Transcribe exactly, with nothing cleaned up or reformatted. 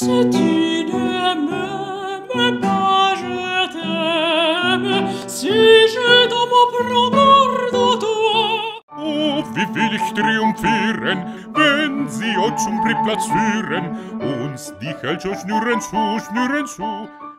Si tu ne m'aimes pas, je t'aime. Si je t'aime, prends garde à toi. Oh, wie will ich triumphieren, wenn sie euch zum Prittplatz führen, uns die Hälscher schnüren zu, schnüren zu.